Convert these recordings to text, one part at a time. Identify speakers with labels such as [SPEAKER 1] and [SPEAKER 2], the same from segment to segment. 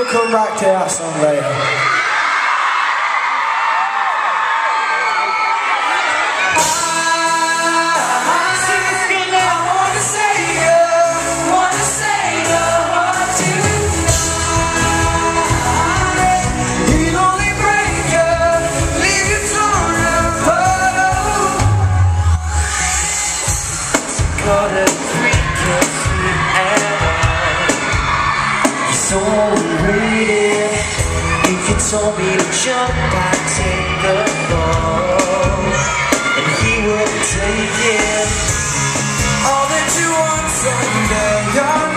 [SPEAKER 1] come back to that song later.
[SPEAKER 2] If you told me to jump, I'd take the fall, and he wouldn't take it.
[SPEAKER 1] All that you want someday, you're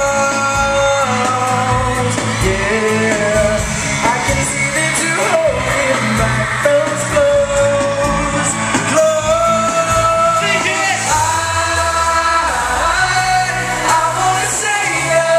[SPEAKER 1] not. Yeah, I can see that you holding back those clothes. I wanna say you,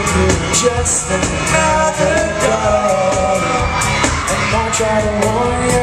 [SPEAKER 2] just another dog, and I'll try to warn you.